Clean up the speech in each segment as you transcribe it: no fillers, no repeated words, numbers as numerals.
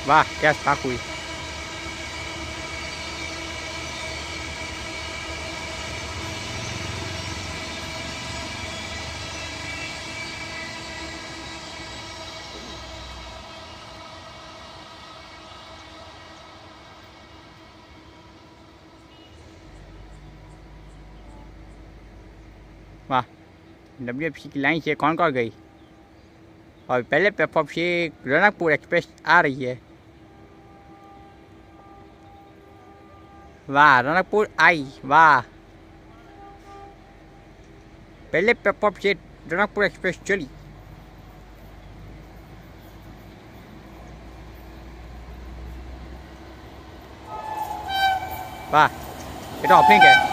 वाह क्या स्पार्क हुई। वाह WFC की लाइन से कौन कौन गई और पहले प्लेटफॉर्म से रणकपुर एक्सप्रेस आ रही है। वाह रणकपुर आई, वाह पहले प्लेटफॉर्म से रणकपुर एक्सप्रेस चली। वाह ये तो ऑफिंग है।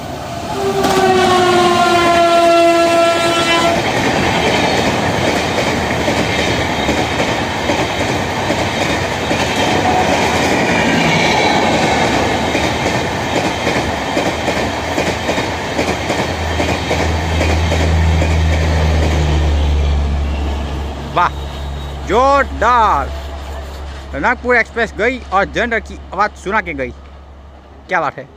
वाह जोरदार, रणकपुर एक्सप्रेस गई और जनरल की आवाज़ सुना के गई। क्या बात है।